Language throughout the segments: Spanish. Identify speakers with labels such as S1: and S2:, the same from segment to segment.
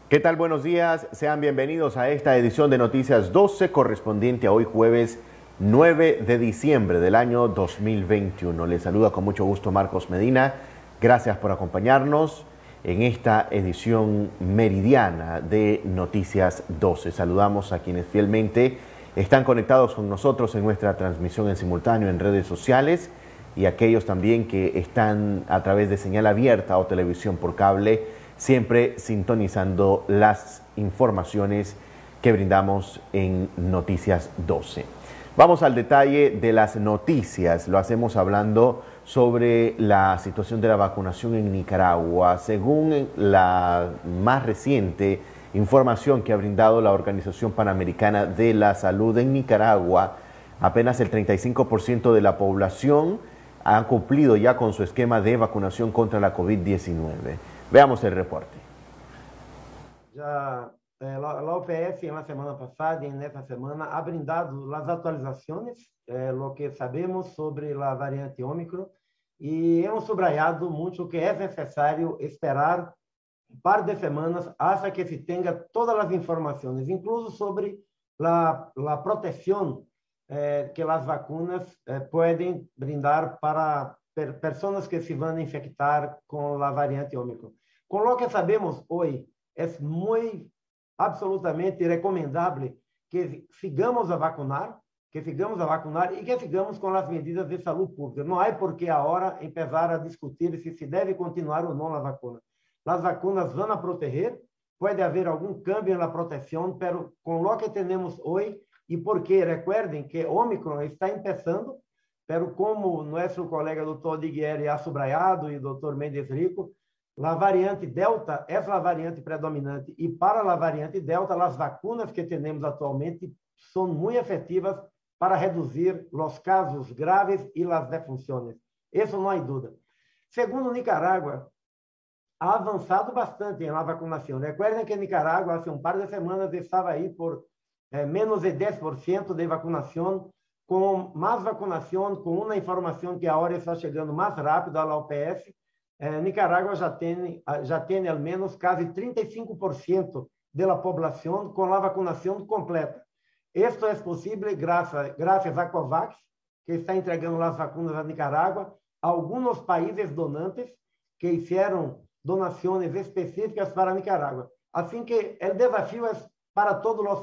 S1: ¿Qué tal? Buenos días. Sean bienvenidos a esta edición de Noticias 12 correspondiente a hoy jueves 9 de diciembre del año 2021. Les saluda con mucho gusto Marcos Medina. Gracias por acompañarnos en esta edición meridiana de Noticias 12. Saludamos a quienes fielmente están conectados con nosotros en nuestra transmisión en simultáneo en redes sociales y aquellos también que están a través de señal abierta o televisión por cable, siempre sintonizando las informaciones que brindamos en Noticias 12. Vamos al detalle de las noticias. Lo hacemos hablando sobre la situación de la vacunación en Nicaragua. Según la más reciente información que ha brindado la Organización Panamericana de la Salud en Nicaragua, apenas el 35% de la población ha cumplido ya con su esquema de vacunación contra la COVID-19. Veamos el reporte.
S2: La OPS en la semana pasada y en esta semana ha brindado las actualizaciones, lo que sabemos sobre la variante Omicron, y hemos subrayado mucho que es necesario esperar un par de semanas hasta que se tenga todas las informaciones, incluso sobre la protección que las vacunas pueden brindar para personas que se van a infectar con la variante Omicron. Con lo que sabemos hoy, es muy absolutamente recomendable que sigamos a vacunar y que sigamos com as medidas de saúde pública. Não há por que agora empezar a discutir se deve continuar ou não a vacuna. As vacunas vão a proteger, pode haver algum cambio na proteção, pero com o que temos hoje, e porque recuerden que Omicron está empezando, pero como nosso colega Dr. Digueri ha subrayado e Dr. Mendes Rico, a variante Delta é a variante predominante e para a variante Delta, as vacunas que temos atualmente são muito efetivas para reduzir os casos graves e as defunções. Isso não há dúvida. Segundo Nicarágua, ha avançado bastante na vacunação. Recuerden que Nicarágua, há um par de semanas, estava aí por menos de 10% de vacunação, com mais vacunação, com uma informação que agora está chegando mais rápido à OPS. Nicarágua já tem ao menos quase 35% da população com a vacunação completa. Isto é possível graças a COVAX, que está entregando as vacunas a Nicarágua, a alguns países donantes que fizeram donações específicas para Nicarágua. Assim que o desafio é para todos os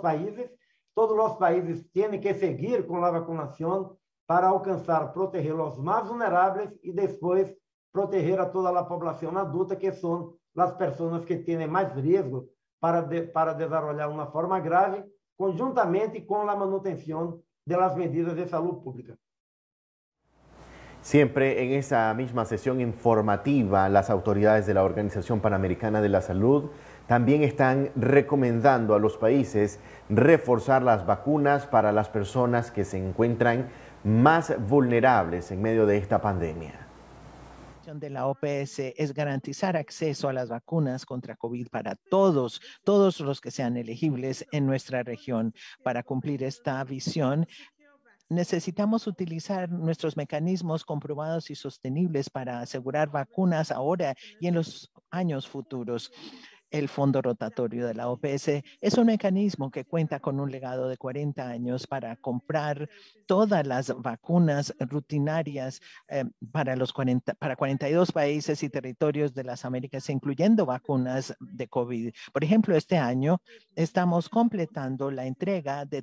S2: países têm que seguir com a vacunação para alcançar, proteger os mais vulneráveis e depois proteger a toda a população adulta, que são as pessoas que têm mais risco para desenvolver uma forma grave, conjuntamente com a manutenção das medidas de saúde pública.
S1: Siempre en esa misma sesión informativa, las autoridades de la Organización Panamericana de la Salud también están recomendando a los países reforzar las vacunas para las personas que se encuentran más vulnerables en medio de esta pandemia.
S3: De la OPS es garantizar acceso a las vacunas contra COVID para todos los que sean elegibles en nuestra región. Para cumplir esta visión, necesitamos utilizar nuestros mecanismos comprobados y sostenibles para asegurar vacunas ahora y en los años futuros. El Fondo Rotatorio de la OPS es un mecanismo que cuenta con un legado de 40 años para comprar todas las vacunas rutinarias para 42 países y territorios de las Américas, incluyendo vacunas de COVID. Por ejemplo, este año estamos completando la entrega de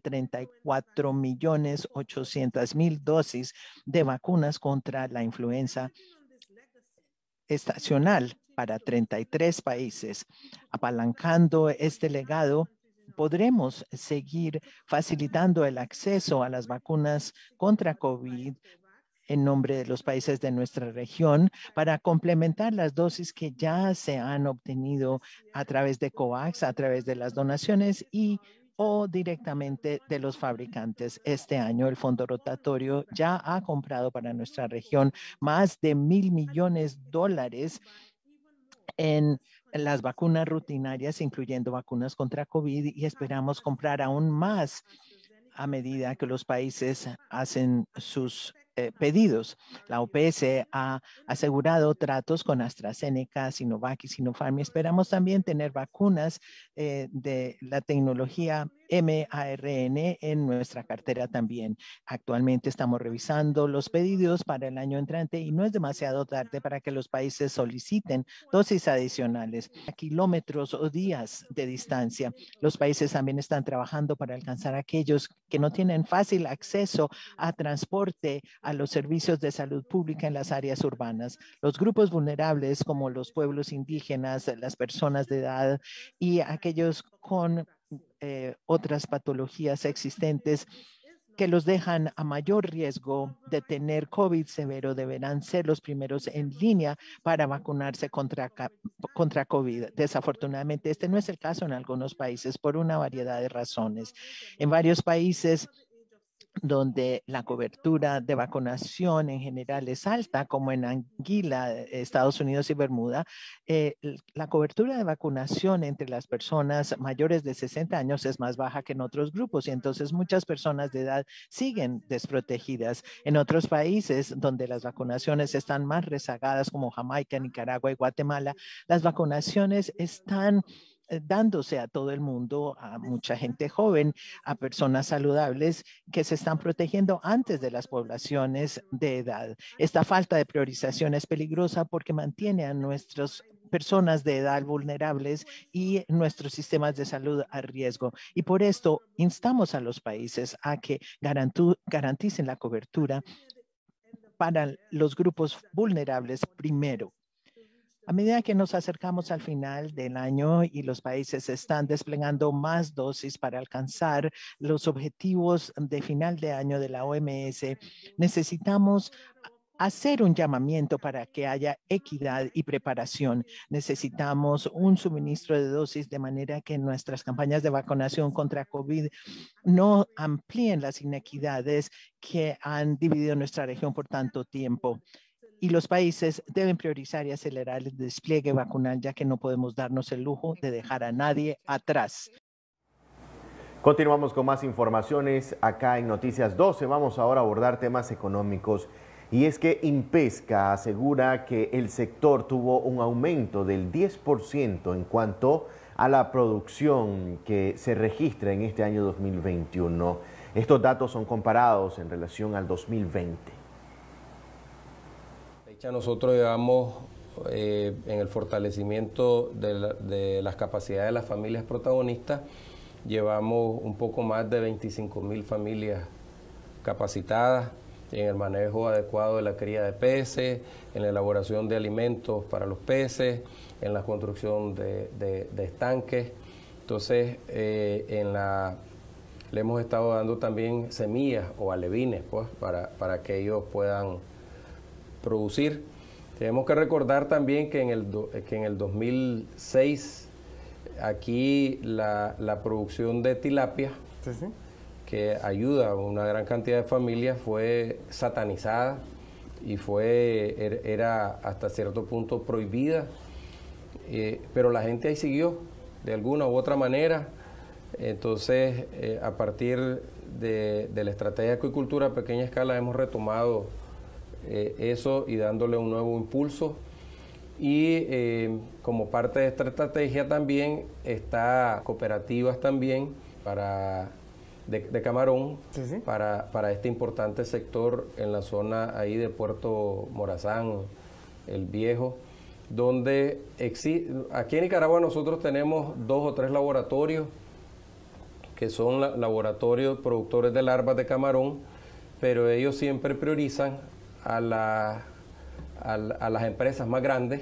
S3: 34.800.000 dosis de vacunas contra la influenza estacional para 33 países. Apalancando este legado, podremos seguir facilitando el acceso a las vacunas contra COVID en nombre de los países de nuestra región para complementar las dosis que ya se han obtenido a través de COVAX, a través de las donaciones o directamente de los fabricantes. Este año el Fondo Rotatorio ya ha comprado para nuestra región más de $1.000 millones en las vacunas rutinarias, incluyendo vacunas contra COVID, y esperamos comprar aún más a medida que los países hacen sus pedidos. La OPS ha asegurado tratos con AstraZeneca, Sinovac y Sinopharm. Esperamos también tener vacunas de la tecnología mRNA en nuestra cartera también. Actualmente estamos revisando los pedidos para el año entrante y no es demasiado tarde para que los países soliciten dosis adicionales a kilómetros o días de distancia. Los países también están trabajando para alcanzar a aquellos que no tienen fácil acceso a transporte, a los servicios de salud pública en las áreas urbanas. Los grupos vulnerables como los pueblos indígenas, las personas de edad y aquellos con otras patologías existentes que los dejan a mayor riesgo de tener COVID severo deberán ser los primeros en línea para vacunarse contra COVID. Desafortunadamente, este no es el caso en algunos países por una variedad de razones. En varios países donde la cobertura de vacunación en general es alta, como en Anguila, Estados Unidos y Bermuda, la cobertura de vacunación entre las personas mayores de 60 años es más baja que en otros grupos y entonces muchas personas de edad siguen desprotegidas. En otros países donde las vacunaciones están más rezagadas, como Jamaica, Nicaragua y Guatemala, las vacunaciones están dándose a todo el mundo, a mucha gente joven, a personas saludables que se están protegiendo antes de las poblaciones de edad. Esta falta de priorización es peligrosa porque mantiene a nuestras personas de edad vulnerables y nuestros sistemas de salud a riesgo. Y por esto instamos a los países a que garanticen la cobertura para los grupos vulnerables primero. A medida que nos acercamos al final del año y los países están desplegando más dosis para alcanzar los objetivos de final de año de la OMS, necesitamos hacer un llamamiento para que haya equidad y preparación. Necesitamos un suministro de dosis de manera que nuestras campañas de vacunación contra COVID no amplíen las inequidades que han dividido nuestra región por tanto tiempo. Y los países deben priorizar y acelerar el despliegue vacunal, ya que no podemos darnos el lujo de dejar a nadie atrás.
S1: Continuamos con más informaciones acá en Noticias 12. Vamos ahora a abordar temas económicos. Y es que Impesca asegura que el sector tuvo un aumento del 10% en cuanto a la producción que se registra en este año 2021. Estos datos son comparados en relación al 2020.
S4: Nosotros llevamos en el fortalecimiento de las capacidades de las familias protagonistas, llevamos un poco más de 25.000 familias capacitadas en el manejo adecuado de la cría de peces, en la elaboración de alimentos para los peces, en la construcción de estanques. Entonces, le hemos estado dando también semillas o alevines pues, para que ellos puedan producir. Tenemos que recordar también que en el 2006 aquí la producción de tilapia, que ayuda a una gran cantidad de familias, fue satanizada y era hasta cierto punto prohibida, pero la gente ahí siguió de alguna u otra manera. Entonces, a partir de la estrategia de acuicultura a pequeña escala hemos retomado eso y dándole un nuevo impulso. Y como parte de esta estrategia también está cooperativas también de camarón para este importante sector en la zona ahí de Puerto Morazán, El Viejo, donde aquí en Nicaragua nosotros tenemos 2 o 3 laboratorios que son laboratorios productores de larvas de camarón, pero ellos siempre priorizan a las empresas más grandes,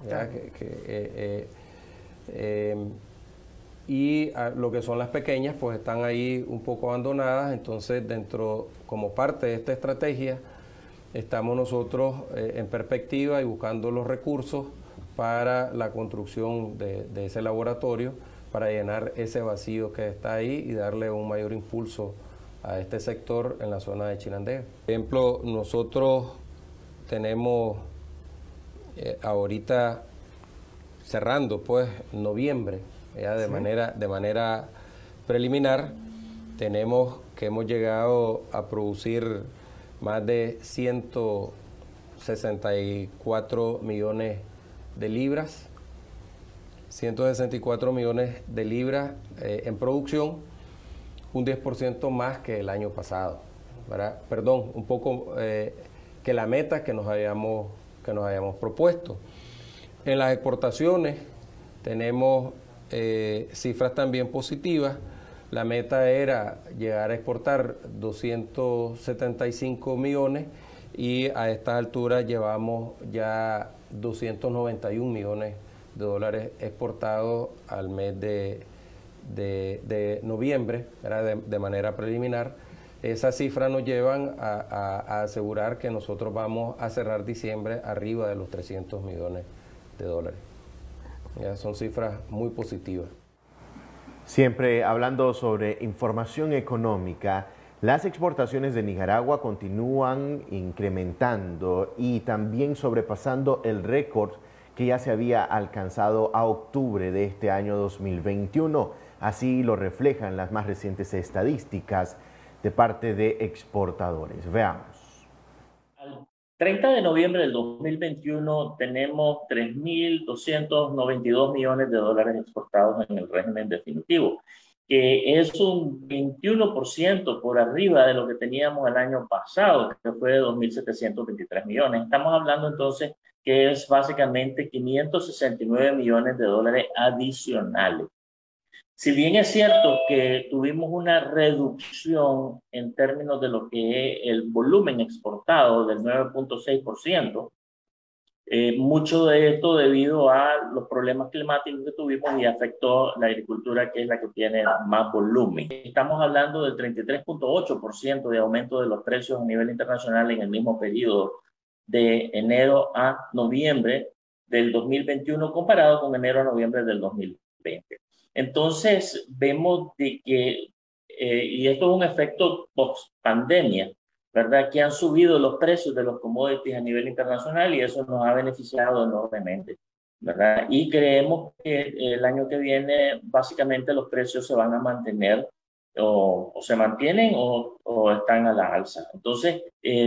S4: y lo que son las pequeñas pues están ahí un poco abandonadas. Entonces, como parte de esta estrategia, estamos nosotros en perspectiva y buscando los recursos para la construcción de ese laboratorio, para llenar ese vacío que está ahí y darle un mayor impulso a este sector en la zona de Chinandega. Por ejemplo, nosotros tenemos ahorita cerrando pues noviembre, ya de manera preliminar, tenemos que hemos llegado a producir más de 164 millones de libras. 164 millones de libras en producción, un 10% más que el año pasado, ¿verdad? Perdón, un poco que la meta que nos habíamos propuesto. En las exportaciones tenemos cifras también positivas. La meta era llegar a exportar 275 millones y a estas alturas llevamos ya 291 millones de dólares exportados al mes de noviembre, ¿verdad? De manera preliminar. Esas cifras nos llevan a asegurar que nosotros vamos a cerrar diciembre arriba de los 300 millones de dólares. Ya son cifras muy positivas.
S1: Siempre hablando sobre información económica, las exportaciones de Nicaragua continúan incrementando y también sobrepasando el récord que ya se había alcanzado a octubre de este año 2021. Así lo reflejan las más recientes estadísticas de parte de exportadores. Veamos.
S5: Al 30 de noviembre del 2021 tenemos 3.292 millones de dólares exportados en el régimen definitivo, que es un 21% por arriba de lo que teníamos el año pasado, que fue de 2.723 millones. Estamos hablando entonces que es básicamente 569 millones de dólares adicionales. Si bien es cierto que tuvimos una reducción en términos de lo que es el volumen exportado del 9.6%, mucho de esto debido a los problemas climáticos que tuvimos y afectó la agricultura, que es la que tiene más volumen. Estamos hablando del 33.8% de aumento de los precios a nivel internacional en el mismo periodo de enero a noviembre del 2021 comparado con enero a noviembre del 2020. Entonces vemos de que, y esto es un efecto post-pandemia, ¿verdad? Que han subido los precios de los commodities a nivel internacional y eso nos ha beneficiado enormemente, ¿verdad? Y creemos que el año que viene básicamente los precios se van a mantener o se mantienen o están a la alza. Entonces,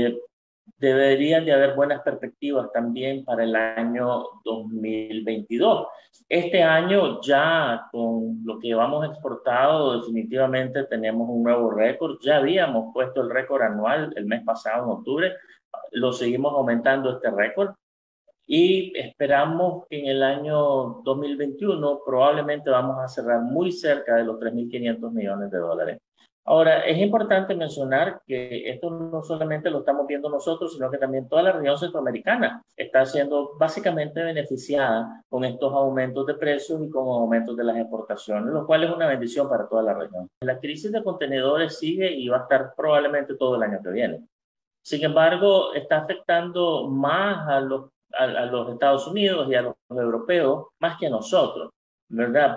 S5: deberían de haber buenas perspectivas también para el año 2022. Este año ya con lo que llevamos exportado definitivamente tenemos un nuevo récord. Ya habíamos puesto el récord anual el mes pasado en octubre. Lo seguimos aumentando este récord y esperamos que en el año 2021 probablemente vamos a cerrar muy cerca de los 3.500 millones de dólares. Ahora, es importante mencionar que esto no solamente lo estamos viendo nosotros, sino que también toda la región centroamericana está siendo básicamente beneficiada con estos aumentos de precios y con aumentos de las exportaciones, lo cual es una bendición para toda la región. La crisis de contenedores sigue y va a estar probablemente todo el año que viene. Sin embargo, está afectando más a los Estados Unidos y a los europeos más que a nosotros, ¿verdad?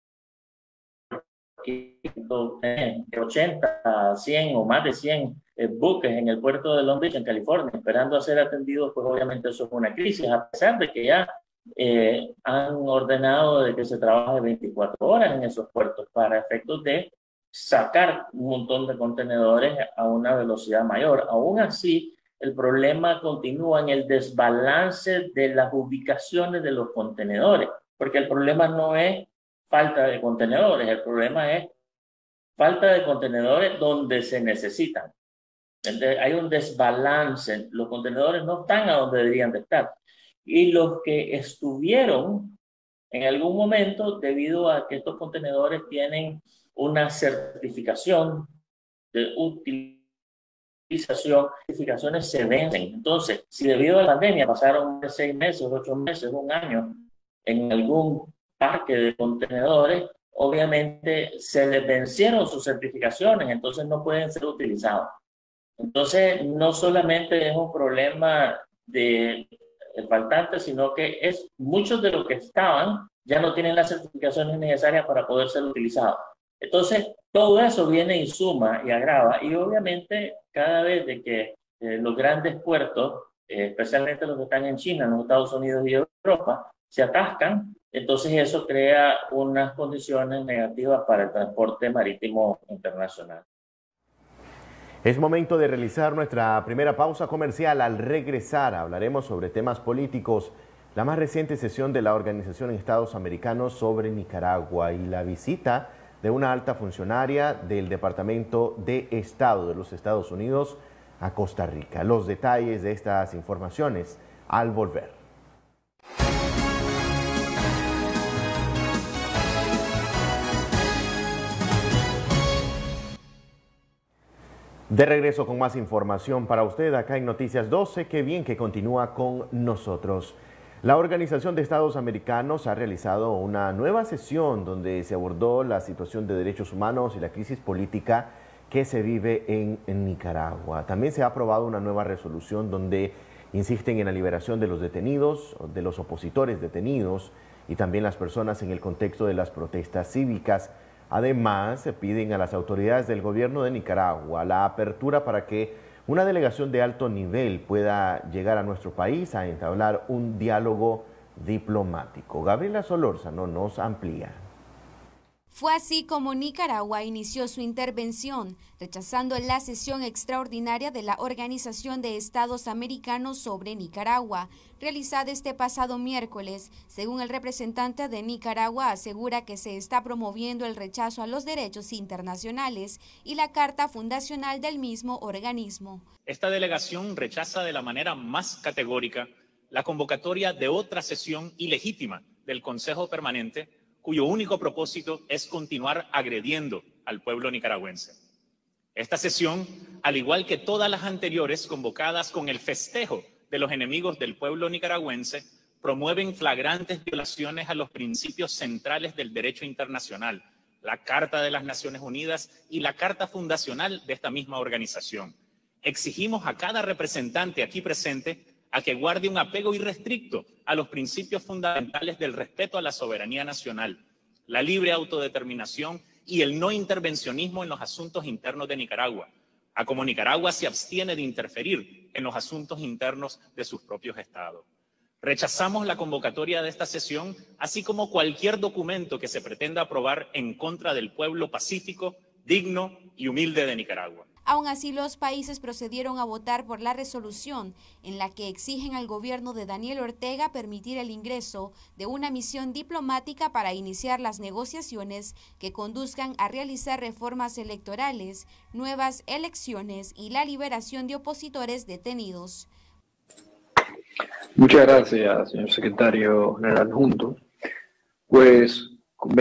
S5: De 80, 100 o más de 100 buques en el puerto de Long Beach, en California, esperando a ser atendidos, pues obviamente eso es una crisis, a pesar de que ya han ordenado de que se trabaje 24 horas en esos puertos para efectos de sacar un montón de contenedores a una velocidad mayor. Aún así, el problema continúa en el desbalance de las ubicaciones de los contenedores, porque el problema no es falta de contenedores, el problema es falta de contenedores donde se necesitan. Entonces, hay un desbalance, los contenedores no están a donde deberían de estar. Y los que estuvieron en algún momento, debido a que estos contenedores tienen una certificación de utilización, certificaciones se vencen. Entonces, si debido a la pandemia pasaron 6 meses, 8 meses, un año en algún parque de contenedores, obviamente se les vencieron sus certificaciones, entonces no pueden ser utilizados. Entonces, no solamente es un problema de faltante, sino que es muchos de los que estaban ya no tienen las certificaciones necesarias para poder ser utilizados. Entonces, todo eso viene y suma y agrava, y obviamente cada vez de que los grandes puertos, especialmente los que están en China, en los Estados Unidos y Europa, se atascan, entonces eso crea unas condiciones negativas para el transporte marítimo internacional.
S1: Es momento de realizar nuestra primera pausa comercial. Al regresar hablaremos sobre temas políticos, la más reciente sesión de la Organización de Estados Americanos sobre Nicaragua y la visita de una alta funcionaria del Departamento de Estado de los Estados Unidos a Costa Rica. Los detalles de estas informaciones al volver. De regreso con más información para usted acá en Noticias 12. Qué bien que continúa con nosotros. La Organización de Estados Americanos ha realizado una nueva sesión donde se abordó la situación de derechos humanos y la crisis política que se vive en Nicaragua. También se ha aprobado una nueva resolución donde insisten en la liberación de los detenidos, de los opositores detenidos y también las personas en el contexto de las protestas cívicas. Además, se piden a las autoridades del gobierno de Nicaragua la apertura para que una delegación de alto nivel pueda llegar a nuestro país a entablar un diálogo diplomático. Gabriela Solórzano nos amplía.
S6: Fue así como Nicaragua inició su intervención, rechazando la sesión extraordinaria de la Organización de Estados Americanos sobre Nicaragua, realizada este pasado miércoles. Según el representante de Nicaragua, asegura que se está promoviendo el rechazo a los derechos internacionales y la carta fundacional del mismo organismo.
S7: Esta delegación rechaza de la manera más categórica la convocatoria de otra sesión ilegítima del Consejo Permanente, cuyo único propósito es continuar agrediendo al pueblo nicaragüense. Esta sesión, al igual que todas las anteriores convocadas con el festejo de los enemigos del pueblo nicaragüense, promueven flagrantes violaciones a los principios centrales del derecho internacional, la Carta de las Naciones Unidas y la Carta Fundacional de esta misma organización. Exigimos a cada representante aquí presente a que guarde un apego irrestricto a los principios fundamentales del respeto a la soberanía nacional, la libre autodeterminación y el no intervencionismo en los asuntos internos de Nicaragua, a como Nicaragua se abstiene de interferir en los asuntos internos de sus propios estados. Rechazamos la convocatoria de esta sesión, así como cualquier documento que se pretenda aprobar en contra del pueblo pacífico, digno y humilde de Nicaragua.
S6: Aún así, los países procedieron a votar por la resolución en la que exigen al gobierno de Daniel Ortega permitir el ingreso de una misión diplomática para iniciar las negociaciones que conduzcan a realizar reformas electorales, nuevas elecciones y la liberación de opositores detenidos.
S8: Muchas gracias, señor secretario general adjunto. Pues con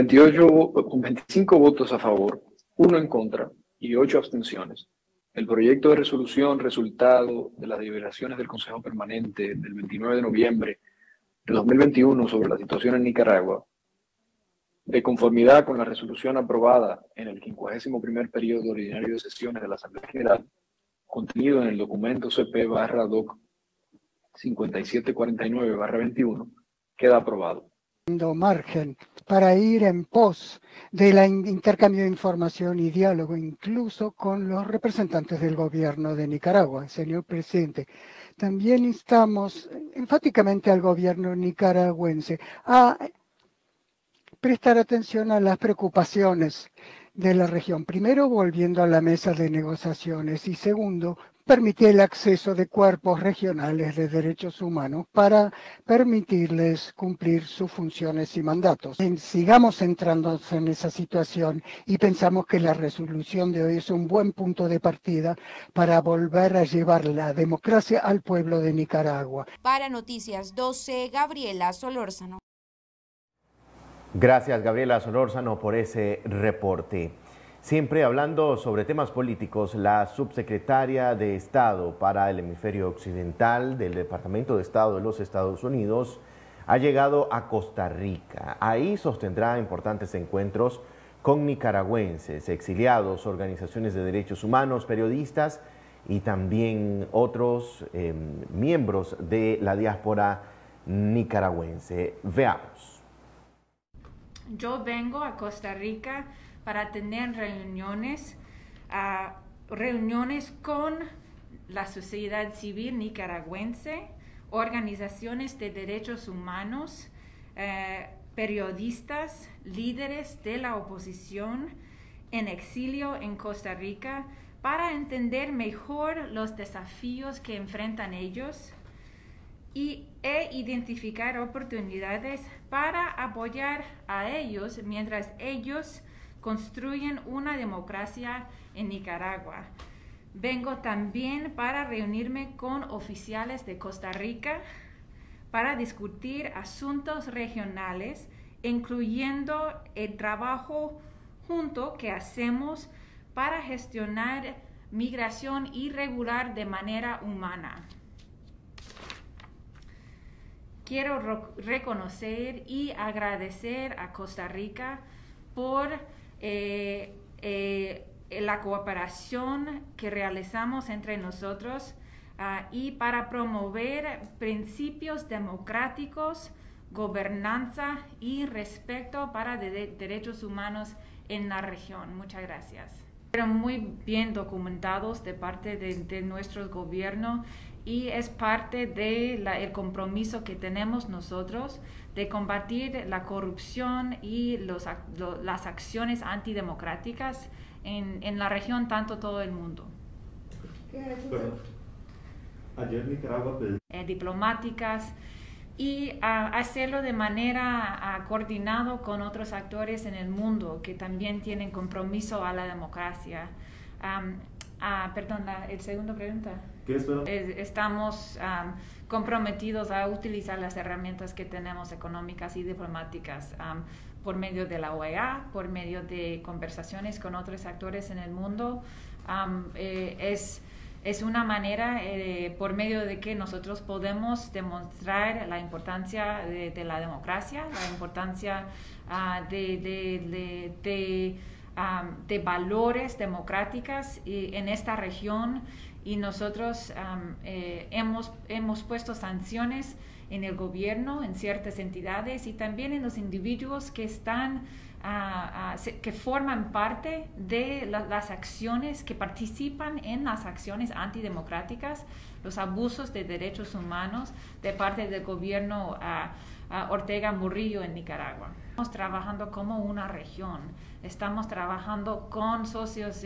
S8: 25 votos a favor, 1 en contra y 8 abstenciones, el proyecto de resolución resultado de las deliberaciones del Consejo Permanente del 29 de noviembre de 2021 sobre la situación en Nicaragua, de conformidad con la resolución aprobada en el 51º periodo ordinario de sesiones de la Asamblea General, contenido en el documento CP/DOC 5749/21, queda aprobado.
S9: Margen para ir en pos del intercambio de información y diálogo, incluso con los representantes del gobierno de Nicaragua. Señor presidente, también instamos enfáticamente al gobierno nicaragüense a prestar atención a las preocupaciones de la región. Primero, volviendo a la mesa de negociaciones y segundo, permitir el acceso de cuerpos regionales de derechos humanos para permitirles cumplir sus funciones y mandatos. Sigamos centrándonos en esa situación y pensamos que la resolución de hoy es un buen punto de partida para volver a llevar la democracia al pueblo de Nicaragua.
S6: Para Noticias 12, Gabriela Solórzano.
S1: Gracias, Gabriela Solórzano, por ese reporte. Siempre hablando sobre temas políticos, la subsecretaria de Estado para el Hemisferio Occidental del Departamento de Estado de los Estados Unidos ha llegado a Costa Rica. Ahí sostendrá importantes encuentros con nicaragüenses, exiliados, organizaciones de derechos humanos, periodistas y también otros miembros de la diáspora nicaragüense. Veamos.
S10: Yo vengo a Costa Rica para tener reuniones con la sociedad civil nicaragüense, organizaciones de derechos humanos, periodistas, líderes de la oposición en exilio en Costa Rica para entender mejor los desafíos que enfrentan ellos e identificar oportunidades para apoyar a ellos mientras ellos construyen una democracia en Nicaragua. Vengo también para reunirme con oficiales de Costa Rica para discutir asuntos regionales, incluyendo el trabajo junto que hacemos para gestionar migración irregular de manera humana. Quiero reconocer y agradecer a Costa Rica por la cooperación que realizamos entre nosotros y para promover principios democráticos, gobernanza y respeto para derechos humanos en la región. Muchas gracias. Fueron muy bien documentados de parte de nuestro gobierno y es parte del compromiso que tenemos nosotros de combatir la corrupción y las acciones antidemocráticas en la región, tanto todo el mundo.
S1: Ayer Nicaragua
S10: diplomáticas y hacerlo de manera coordinado con otros actores en el mundo que también tienen compromiso a la democracia. Perdón, el segunda pregunta.
S1: ¿Qué es?
S10: Estamos comprometidos a utilizar las herramientas que tenemos económicas y diplomáticas por medio de la OEA, por medio de conversaciones con otros actores en el mundo. Es una manera por medio de que nosotros podemos demostrar la importancia de la democracia, la importancia de valores democráticos en esta región, y nosotros hemos puesto sanciones en el gobierno, en ciertas entidades y también en los individuos que están que forman parte de las acciones, que participan en las acciones antidemocráticas, los abusos de derechos humanos de parte del gobierno Ortega Murillo en Nicaragua. Estamos trabajando como una región, estamos trabajando con socios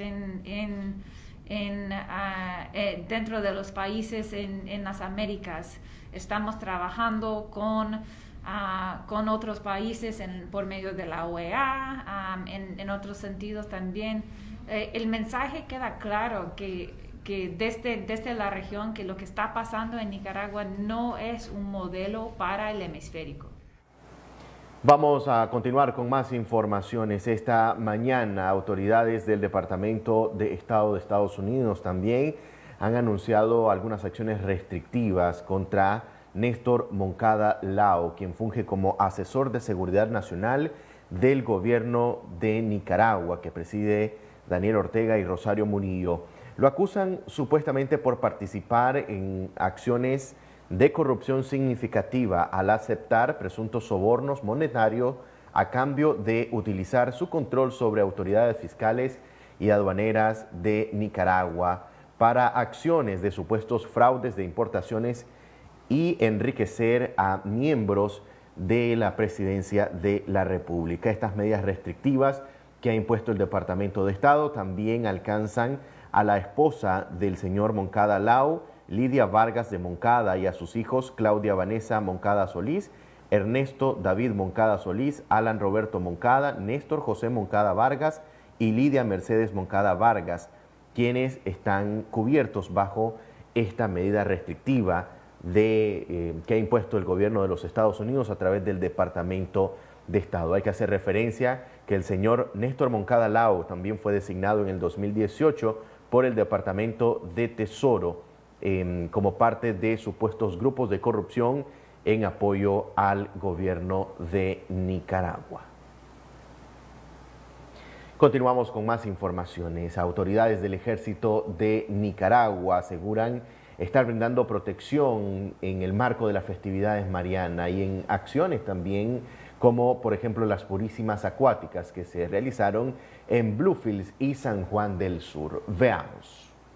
S10: dentro de los países en las Américas, estamos trabajando con otros países por medio de la OEA, en otros sentidos también. El mensaje queda claro que desde la región, que lo que está pasando en Nicaragua no es un modelo para el hemisférico.
S1: Vamos a continuar con más informaciones. Esta mañana, autoridades del Departamento de Estado de Estados Unidos también han anunciado algunas acciones restrictivas contra Néstor Moncada Lao, quien funge como asesor de seguridad nacional del gobierno de Nicaragua, que preside Daniel Ortega y Rosario Murillo. Lo acusan supuestamente por participar en acciones de corrupción significativa al aceptar presuntos sobornos monetarios a cambio de utilizar su control sobre autoridades fiscales y aduaneras de Nicaragua para acciones de supuestos fraudes de importaciones y enriquecer a miembros de la presidencia de la República. Estas medidas restrictivas que ha impuesto el Departamento de Estado también alcanzan a la esposa del señor Moncada Lao, Lidia Vargas de Moncada, y a sus hijos Claudia Vanessa Moncada Solís, Ernesto David Moncada Solís, Alan Roberto Moncada, Néstor José Moncada Vargas y Lidia Mercedes Moncada Vargas, quienes están cubiertos bajo esta medida restrictiva que ha impuesto el gobierno de los Estados Unidos a través del Departamento de Estado. Hay que hacer referencia que el señor Néstor Moncada Lao también fue designado en el 2018 por el Departamento de Tesoro como parte de supuestos grupos de corrupción en apoyo al gobierno de Nicaragua. Continuamos con más informaciones. Autoridades del Ejército de Nicaragua aseguran estar brindando protección en el marco de las festividades marianas y en acciones también como por ejemplo las purísimas acuáticas que se realizaron en Bluefields y San Juan del Sur. Veamos.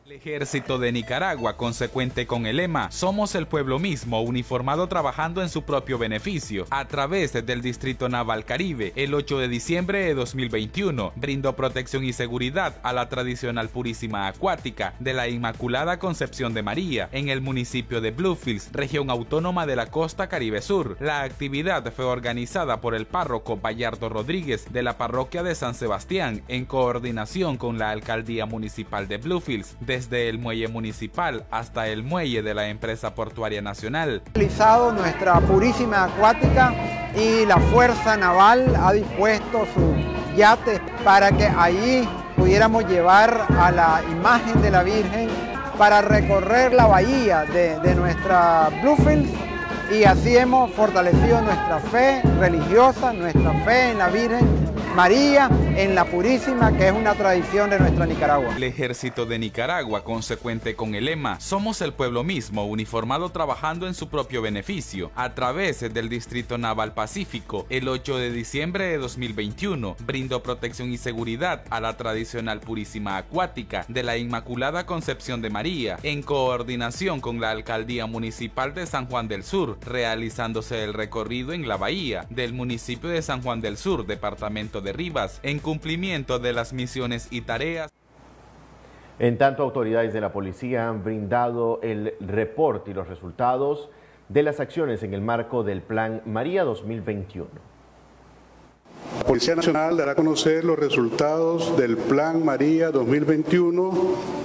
S11: El Ejército de Nicaragua, consecuente con el lema "Somos el pueblo mismo", uniformado trabajando en su propio beneficio, a través del Distrito Naval Caribe, el 8 de diciembre de 2021, brindó protección y seguridad a la tradicional Purísima Acuática de la Inmaculada Concepción de María, en el municipio de Bluefields, región autónoma de la costa Caribe Sur. La actividad fue organizada por el párroco Bayardo Rodríguez de la parroquia de San Sebastián, en coordinación con la Alcaldía Municipal de Bluefields, desde el muelle municipal hasta el muelle de la empresa portuaria nacional.
S12: Utilizado nuestra Purísima Acuática y la Fuerza Naval ha dispuesto sus yates para que allí pudiéramos llevar a la imagen de la Virgen para recorrer la bahía de nuestra Bluefields, y así hemos fortalecido nuestra fe religiosa, nuestra fe en la Virgen María, en la Purísima, que es una tradición de nuestra Nicaragua.
S11: El Ejército de Nicaragua, consecuente con el lema "Somos el pueblo mismo", uniformado trabajando en su propio beneficio, a través del Distrito Naval Pacífico, el 8 de diciembre de 2021, brindó protección y seguridad a la tradicional Purísima Acuática de la Inmaculada Concepción de María, en coordinación con la Alcaldía Municipal de San Juan del Sur, realizándose el recorrido en la bahía del municipio de San Juan del Sur, departamento de Rivas, en cumplimiento de las misiones y tareas.
S1: En tanto, autoridades de la policía han brindado el reporte y los resultados de las acciones en el marco del Plan María 2021.
S13: La Policía Nacional dará a conocer los resultados del Plan María 2021,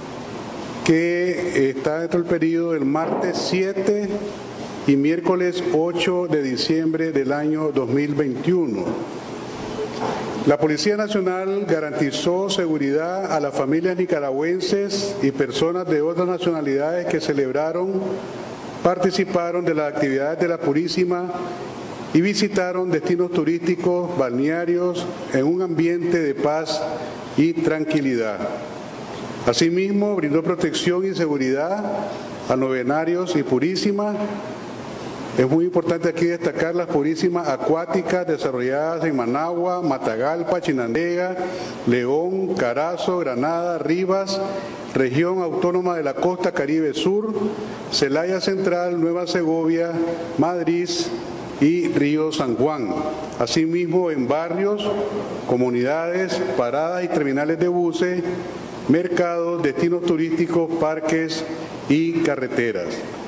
S13: que está dentro del periodo del martes 7 y miércoles 8 de diciembre del año 2021. La Policía Nacional garantizó seguridad a las familias nicaragüenses y personas de otras nacionalidades que participaron de las actividades de la Purísima y visitaron destinos turísticos, balnearios, en un ambiente de paz y tranquilidad. Asimismo, brindó protección y seguridad a novenarios y Purísima. Es muy importante aquí destacar las Purísimas Acuáticas desarrolladas en Managua, Matagalpa, Chinandega, León, Carazo, Granada, Rivas, región autónoma de la costa Caribe Sur, Celaya Central, Nueva Segovia, Madrid y Río San Juan. Asimismo, en barrios, comunidades, paradas y terminales de buses, mercados, destinos turísticos, parques y carreteras.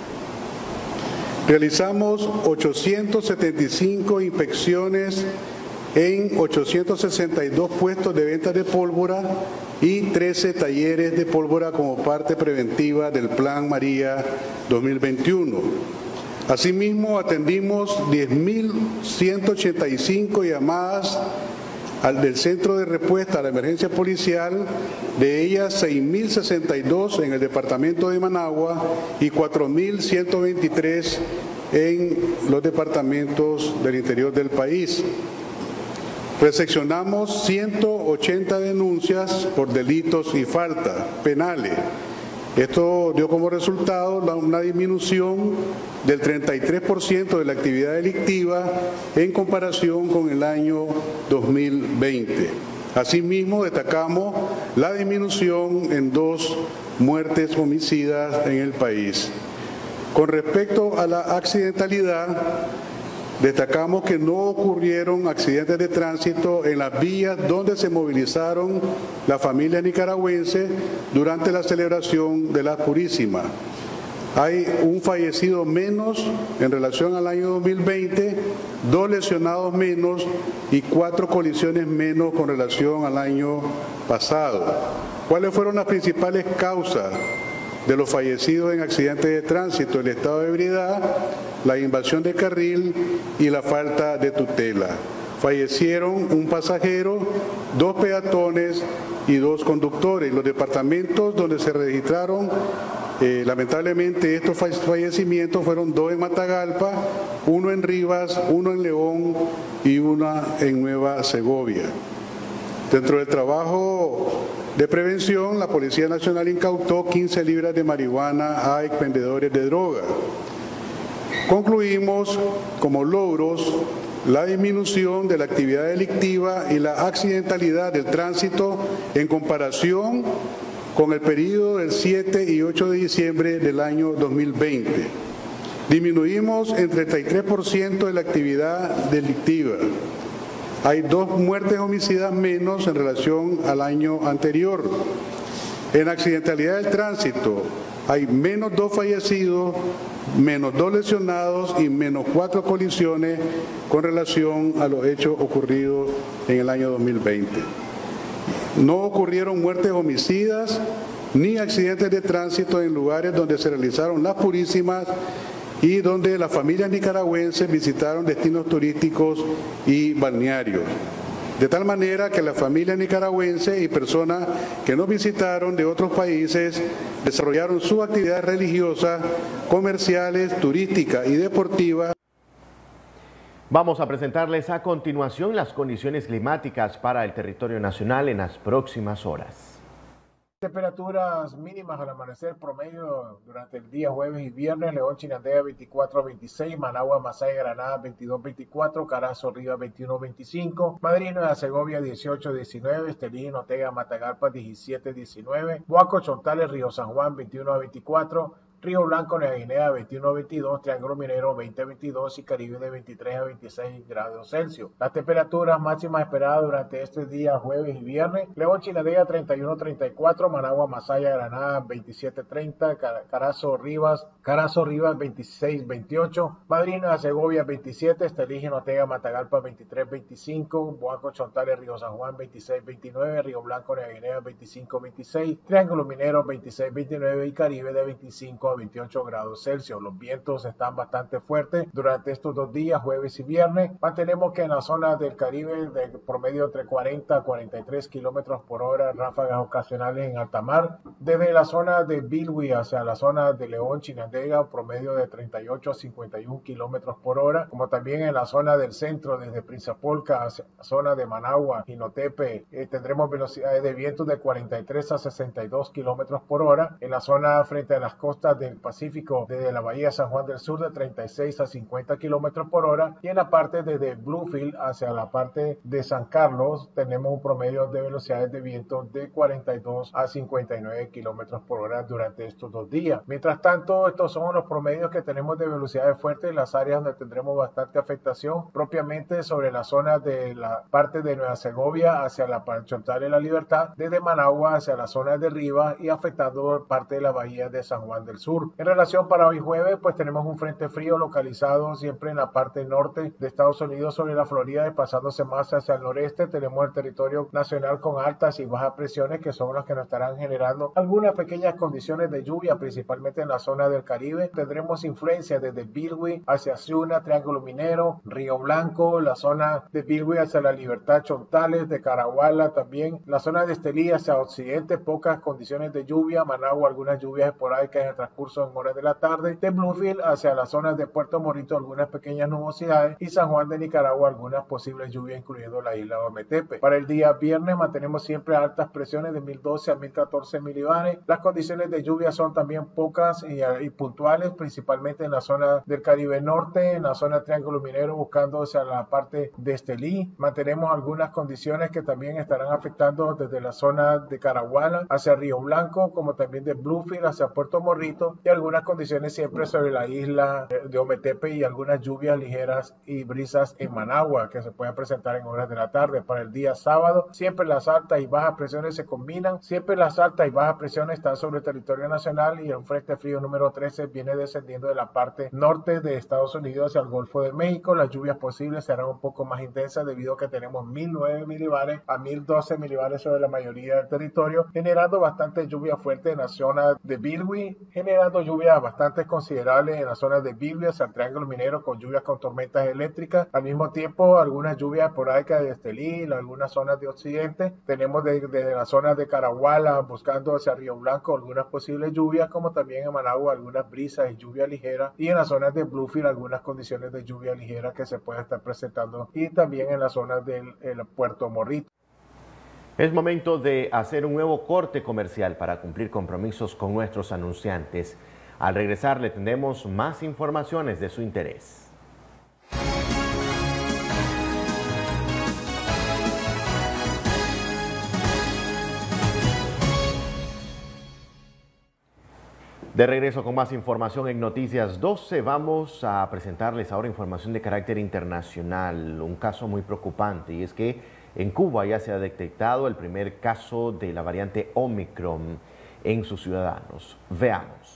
S13: Realizamos 875 inspecciones en 862 puestos de venta de pólvora y 13 talleres de pólvora como parte preventiva del Plan María 2021. Asimismo, atendimos 10.185 llamadas del Centro de Respuesta a la Emergencia Policial, de ellas 6.062 en el departamento de Managua y 4.123 en los departamentos del interior del país. Recepcionamos 180 denuncias por delitos y faltas penales. Esto dio como resultado una disminución del 33% de la actividad delictiva en comparación con el año 2020. Asimismo, destacamos la disminución en 2 muertes homicidas en el país. Con respecto a la accidentalidad, destacamos que no ocurrieron accidentes de tránsito en las vías donde se movilizaron las familias nicaragüenses durante la celebración de la Purísima. Hay un fallecido menos en relación al año 2020, 2 lesionados menos y 4 colisiones menos con relación al año pasado. ¿Cuáles fueron las principales causas de los fallecidos en accidentes de tránsito? El estado de ebriedad, la invasión de carril y la falta de tutela. Fallecieron un pasajero, 2 peatones y 2 conductores. Los departamentos donde se registraron lamentablemente estos fallecimientos fueron 2 en Matagalpa, 1 en Rivas, 1 en León y 1 en Nueva Segovia. Dentro del trabajo de prevención, la Policía Nacional incautó 15 libras de marihuana a expendedores de droga. Concluimos como logros la disminución de la actividad delictiva y la accidentalidad del tránsito en comparación con el periodo del 7 y 8 de diciembre del año 2020. Disminuimos en 33% de la actividad delictiva. Hay 2 muertes homicidas menos en relación al año anterior. En accidentalidad del tránsito hay menos 2 fallecidos, menos 2 lesionados y menos 4 colisiones con relación a los hechos ocurridos en el año 2020. No ocurrieron muertes homicidas ni accidentes de tránsito en lugares donde se realizaron las purísimas y donde las familias nicaragüenses visitaron destinos turísticos y balnearios. De tal manera que las familias nicaragüenses y personas que nos visitaron de otros países desarrollaron sus actividades religiosas, comerciales, turísticas y deportivas.
S1: Vamos a presentarles a continuación las condiciones climáticas para el territorio nacional en las próximas horas.
S14: Temperaturas mínimas al amanecer promedio durante el día jueves y viernes: León, Chinandega 24 a 26, Managua, Masaya, Granada 22 24, Carazo, Rivas 21 25, Madrid, Nueva Segovia 18 19, Estelí, Notega, Matagalpa 17 19, Boaco, Chontales, Río San Juan 21 a 24, Río Blanco, Nueva Guinea 21 a 22, Triángulo Minero 20 a 22 y Caribe de 23 a 26 grados Celsius. Las temperaturas máximas esperadas durante este día jueves y viernes: León, Chinandega 31 34, Managua, Masaya, Granada 27 30, Carazo, Rivas 26 28, Madrid, Nueva Segovia 27, Estelí, Notega, Matagalpa 23 25, Boaco, Chontales, Río San Juan 26 29, Río Blanco, Nueva Guinea 25 26, Triángulo Minero 26 29 y Caribe de 25 a 28 grados Celsius. Los vientos están bastante fuertes durante estos 2 días, jueves y viernes. Mantenemos que en la zona del Caribe de promedio entre 40 a 43 kilómetros por hora, ráfagas ocasionales en alta mar. Desde la zona de Bilwi hacia la zona de León, Chinandega, promedio de 38 a 51 kilómetros por hora, como también en la zona del centro, desde Prinzapolca hacia la zona de Managua, Jinotepe, tendremos velocidades de viento de 43 a 62 kilómetros por hora. En la zona frente a las costas del Pacífico, desde la Bahía San Juan del Sur, de 36 a 50 kilómetros por hora, y en la parte desde Bluefield hacia la parte de San Carlos tenemos un promedio de velocidades de viento de 42 a 59 kilómetros por hora durante estos 2 días. Mientras tanto, estos son los promedios que tenemos de velocidades fuertes en las áreas donde tendremos bastante afectación, propiamente sobre la zona de la parte de Nueva Segovia hacia la Chontales de la Libertad, desde Managua hacia la zona de Rivas y afectando parte de la bahía de San Juan del Sur. En relación para hoy jueves, pues tenemos un frente frío localizado siempre en la parte norte de Estados Unidos sobre la Florida, desplazándose más hacia el noreste. Tenemos el territorio nacional con altas y bajas presiones, que son las que nos estarán generando algunas pequeñas condiciones de lluvia, principalmente en la zona del Caribe. Tendremos influencia desde Bilwi hacia Ciuna, Triángulo Minero, Río Blanco, la zona de Bilwi hacia la Libertad, Chontales, de Caraguala también, la zona de Estelí hacia occidente, pocas condiciones de lluvia, Managua, algunas lluvias esporádicas en el transcurso en horas de la tarde, de Bluefield hacia las zonas de Puerto Morito algunas pequeñas nubosidades y San Juan de Nicaragua algunas posibles lluvias, incluyendo la isla de Ometepe. Para el día viernes mantenemos siempre altas presiones de 1012 a 1014 milibares. Las condiciones de lluvia son también pocas y puntuales, principalmente en la zona del Caribe Norte, en la zona del Triángulo Minero, buscando hacia la parte de Estelí. Mantenemos algunas condiciones que también estarán afectando desde la zona de Caraguala hacia Río Blanco, como también de Bluefield hacia Puerto Morito, y algunas condiciones siempre sobre la isla de Ometepe y algunas lluvias ligeras y brisas en Managua que se pueden presentar en horas de la tarde. Para el día sábado, siempre las altas y bajas presiones se combinan, siempre las altas y bajas presiones están sobre el territorio nacional y el frente frío número 13 viene descendiendo de la parte norte de Estados Unidos hacia el Golfo de México. Las lluvias posibles serán un poco más intensas debido a que tenemos 1009 milibares a 1012 milibares sobre la mayoría del territorio, generando bastante lluvia fuerte en la zona de Bilwi, generando lluvias bastante considerables en la zona de Bilwi hacia el Triángulo Minero con lluvias con tormentas eléctricas. Al mismo tiempo, algunas lluvias esporádicas de Estelí, algunas zonas de occidente. Tenemos desde la zona de Caraguala buscando hacia Río Blanco algunas posibles lluvias, como también en Managua algunas brisas y lluvia ligera, y en las zonas de Bluefield algunas condiciones de lluvia ligera que se pueden estar presentando, y también en las zonas del Puerto Morito.
S1: Es momento de hacer un nuevo corte comercial para cumplir compromisos con nuestros anunciantes. Al regresar le tendremos más informaciones de su interés. De regreso con más información en Noticias 12, vamos a presentarles ahora información de carácter internacional, un caso muy preocupante, y es que en Cuba ya se ha detectado el primer caso de la variante Omicron en sus ciudadanos. Veamos.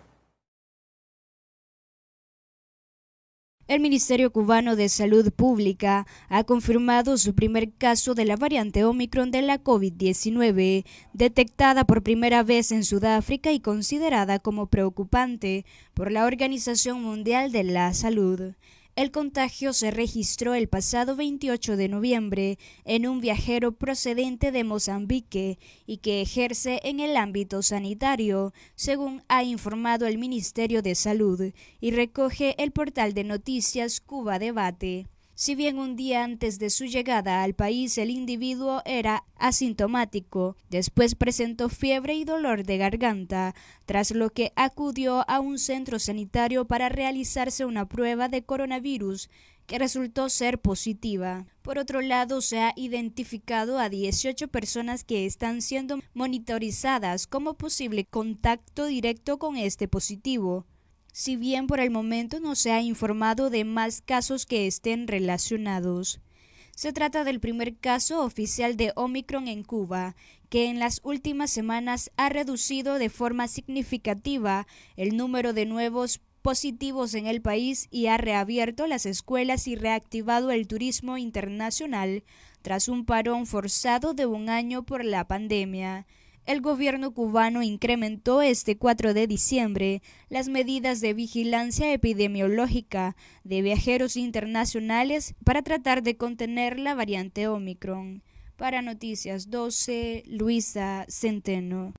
S15: El Ministerio Cubano de Salud Pública ha confirmado su primer caso de la variante Omicron de la COVID-19, detectada por primera vez en Sudáfrica y considerada como preocupante por la Organización Mundial de la Salud. El contagio se registró el pasado 28 de noviembre en un viajero procedente de Mozambique y que ejerce en el ámbito sanitario, según ha informado el Ministerio de Salud y recoge el portal de noticias Cuba Debate. Si bien un día antes de su llegada al país el individuo era asintomático, después presentó fiebre y dolor de garganta, tras lo que acudió a un centro sanitario para realizarse una prueba de coronavirus que resultó ser positiva. Por otro lado, se ha identificado a 18 personas que están siendo monitorizadas como posible contacto directo con este positivo. Si bien por el momento no se ha informado de más casos que estén relacionados. Se trata del primer caso oficial de Omicron en Cuba, que en las últimas semanas ha reducido de forma significativa el número de nuevos positivos en el país y ha reabierto las escuelas y reactivado el turismo internacional tras un parón forzado de un año por la pandemia. El gobierno cubano incrementó este 4 de diciembre las medidas de vigilancia epidemiológica de viajeros internacionales para tratar de contener la variante Omicron. Para Noticias 12, Luisa Centeno.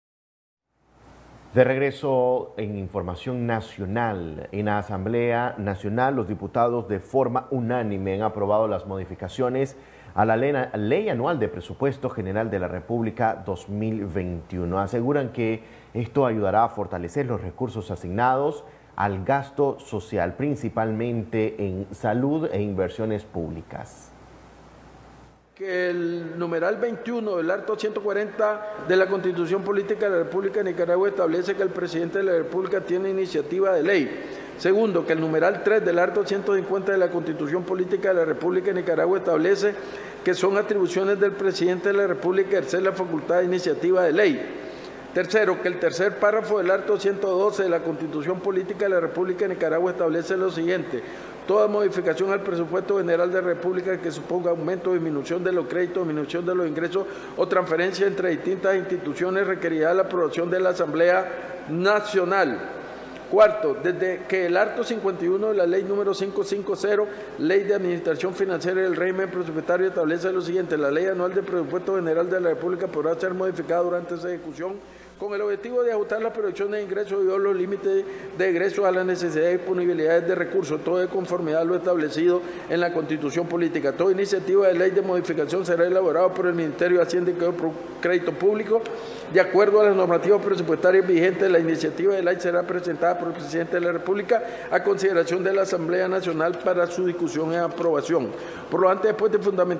S1: De regreso en información nacional, en la Asamblea Nacional los diputados de forma unánime han aprobado las modificaciones a la Ley Anual de Presupuesto General de la República 2021. Aseguran que esto ayudará a fortalecer los recursos asignados al gasto social, principalmente en salud e inversiones públicas.
S16: Que el numeral 21 del artículo 140 de la Constitución Política de la República de Nicaragua establece que el presidente de la República tiene iniciativa de ley. Segundo, que el numeral 3 del artículo 150 de la Constitución Política de la República de Nicaragua establece que son atribuciones del presidente de la República ejercer la facultad de iniciativa de ley. Tercero, que el tercer párrafo del artículo 112 de la Constitución Política de la República de Nicaragua establece lo siguiente: toda modificación al presupuesto general de la República que suponga aumento o disminución de los créditos, disminución de los ingresos o transferencia entre distintas instituciones requerirá la aprobación de la Asamblea Nacional. Cuarto, desde que el artículo 51 de la Ley número 550, Ley de Administración Financiera y el Régimen Presupuestario establece lo siguiente: la Ley Anual de Presupuesto General de la República podrá ser modificada durante esa ejecución con el objetivo de ajustar las proyecciones de ingresos y los límites de egresos a las necesidades y disponibilidades de recursos, todo de conformidad a lo establecido en la Constitución Política. Toda iniciativa de ley de modificación será elaborada por el Ministerio de Hacienda y Crédito Público. De acuerdo a las normativas presupuestarias vigentes, la iniciativa de ley será presentada por el Presidente de la República a consideración de la Asamblea Nacional para su discusión y aprobación. Por lo antes, después de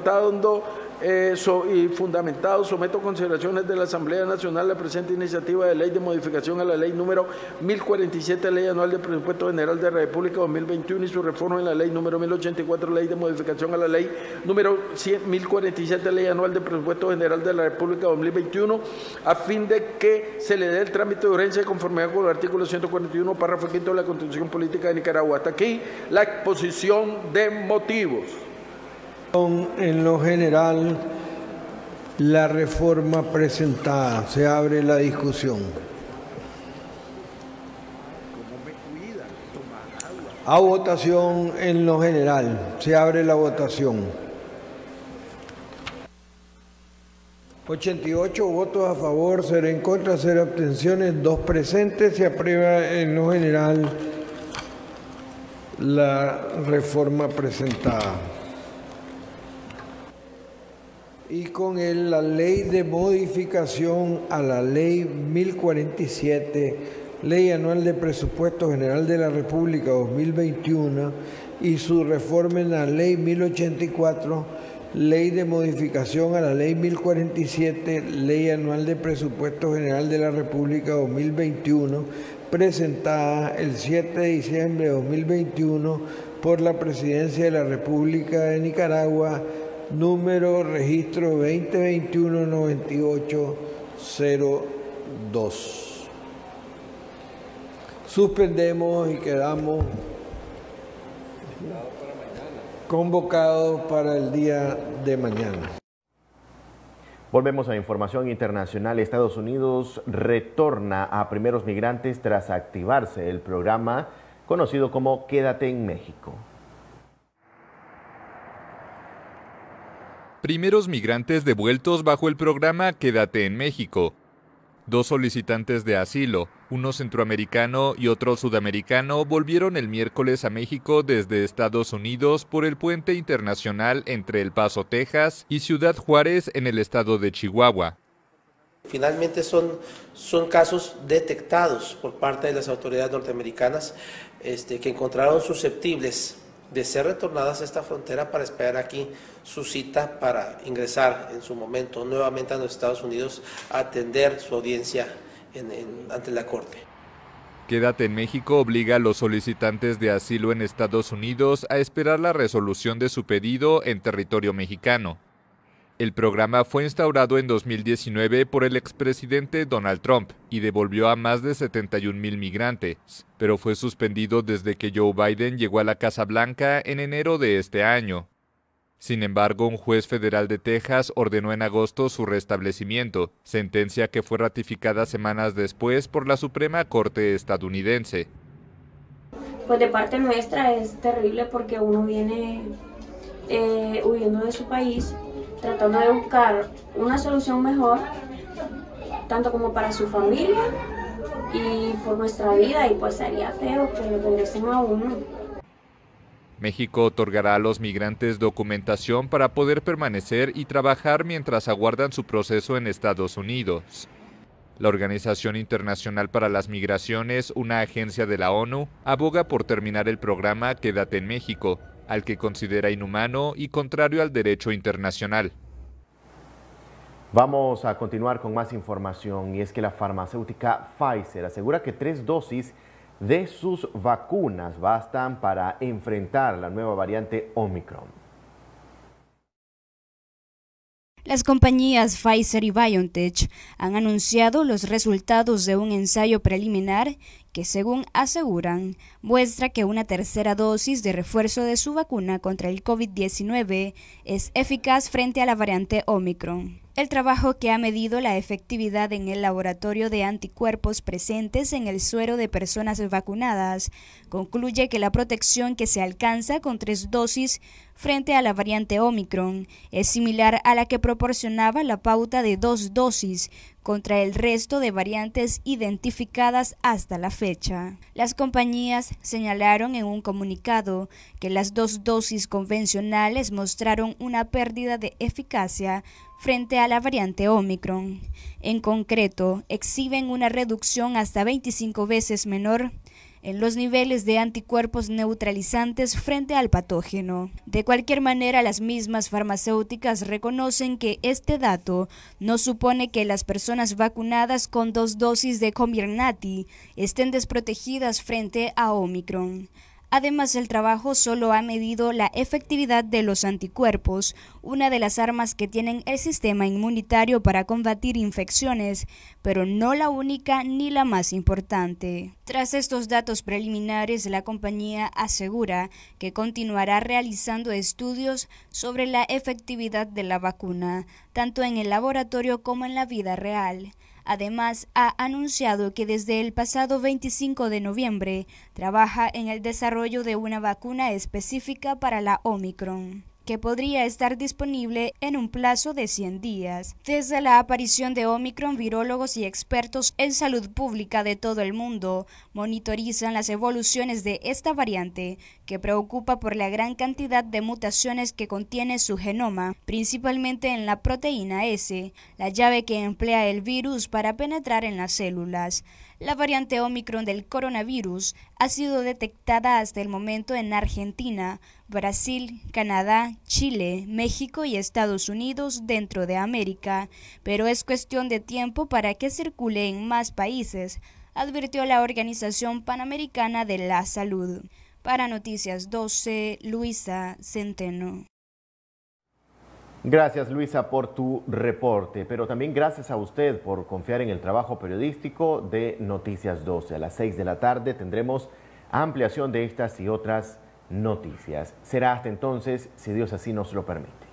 S16: fundamentado, someto a consideraciones de la Asamblea Nacional la presente iniciativa de ley de modificación a la Ley número 1047, Ley Anual de Presupuesto General de la República 2021 y su reforma en la Ley número 1084, Ley de modificación a la Ley número 1047, Ley Anual de Presupuesto General de la República 2021, a fin de que se le dé el trámite de urgencia de conformidad con el artículo 141, párrafo 5 de la Constitución Política de Nicaragua. Hasta aquí la exposición de motivos.
S17: En lo general, la reforma presentada. Se abre la discusión. A votación en lo general. Se abre la votación. 88 votos a favor, 0 en contra, 0 abstenciones, 2 presentes. Se aprueba en lo general la reforma presentada. Y con él la ley de modificación a la ley 1047, Ley Anual de Presupuesto General de la República 2021 y su reforma en la ley 1084, Ley de modificación a la Ley 1047, Ley Anual de Presupuesto General de la República 2021, presentada el 7 de diciembre de 2021 por la Presidencia de la República de Nicaragua, número registro 2021-9802. Suspendemos y quedamos convocados para el día de mañana.
S1: Volvemos a información internacional. Estados Unidos retorna a primeros migrantes tras activarse el programa conocido como Quédate en México.
S11: Primeros migrantes devueltos bajo el programa Quédate en México. 2 solicitantes de asilo, uno centroamericano y otro sudamericano, volvieron el miércoles a México desde Estados Unidos por el puente internacional entre El Paso, Texas y Ciudad Juárez en el estado de Chihuahua.
S18: Finalmente son casos detectados por parte de las autoridades norteamericanas que encontraron susceptibles de ser retornadas a esta frontera para esperar aquí su cita para ingresar en su momento nuevamente a los Estados Unidos a atender su audiencia ante la Corte.
S11: Quédate en México obliga a los solicitantes de asilo en Estados Unidos a esperar la resolución de su pedido en territorio mexicano. El programa fue instaurado en 2019 por el expresidente Donald Trump y devolvió a más de 71,000 migrantes, pero fue suspendido desde que Joe Biden llegó a la Casa Blanca en enero de este año. Sin embargo, un juez federal de Texas ordenó en agosto su restablecimiento, sentencia que fue ratificada semanas después por la Suprema Corte estadounidense.
S19: Pues de parte nuestra es terrible porque uno viene huyendo de su país, tratando de buscar una solución mejor, tanto como para su familia y por nuestra vida, y pues sería feo que regresen a uno.
S11: México otorgará a los migrantes documentación para poder permanecer y trabajar mientras aguardan su proceso en Estados Unidos. La Organización Internacional para las Migraciones, una agencia de la ONU, aboga por terminar el programa Quédate en México, al que considera inhumano y contrario al derecho internacional.
S1: Vamos a continuar con más información, y es que la farmacéutica Pfizer asegura que 3 dosis de sus vacunas bastan para enfrentar la nueva variante Omicron.
S15: Las compañías Pfizer y BioNTech han anunciado los resultados de un ensayo preliminar que, según aseguran, muestra que una tercera dosis de refuerzo de su vacuna contra el COVID-19 es eficaz frente a la variante Omicron. El trabajo, que ha medido la efectividad en el laboratorio de anticuerpos presentes en el suero de personas vacunadas, concluye que la protección que se alcanza con 3 dosis frente a la variante Omicron es similar a la que proporcionaba la pauta de 2 dosis contra el resto de variantes identificadas hasta la fecha. Las compañías señalaron en un comunicado que las 2 dosis convencionales mostraron una pérdida de eficacia frente a la variante Omicron. En concreto, exhiben una reducción hasta 25 veces menor en los niveles de anticuerpos neutralizantes frente al patógeno. De cualquier manera, las mismas farmacéuticas reconocen que este dato no supone que las personas vacunadas con 2 dosis de Comirnaty estén desprotegidas frente a Omicron. Además, el trabajo solo ha medido la efectividad de los anticuerpos, una de las armas que tienen el sistema inmunitario para combatir infecciones, pero no la única ni la más importante. Tras estos datos preliminares, la compañía asegura que continuará realizando estudios sobre la efectividad de la vacuna, tanto en el laboratorio como en la vida real. Además, ha anunciado que desde el pasado 25 de noviembre trabaja en el desarrollo de una vacuna específica para la Omicron, que podría estar disponible en un plazo de 100 días. Desde la aparición de Omicron, virólogos y expertos en salud pública de todo el mundo monitorizan las evoluciones de esta variante, que preocupa por la gran cantidad de mutaciones que contiene su genoma, principalmente en la proteína S, la llave que emplea el virus para penetrar en las células. La variante Omicron del coronavirus ha sido detectada hasta el momento en Argentina, Brasil, Canadá, Chile, México y Estados Unidos dentro de América, pero es cuestión de tiempo para que circule en más países, advirtió la Organización Panamericana de la Salud. Para Noticias 12, Luisa Centeno.
S1: Gracias, Luisa, por tu reporte, pero también gracias a usted por confiar en el trabajo periodístico de Noticias 12. A las 6 de la tarde tendremos ampliación de estas y otras noticias. Será hasta entonces, si Dios así nos lo permite.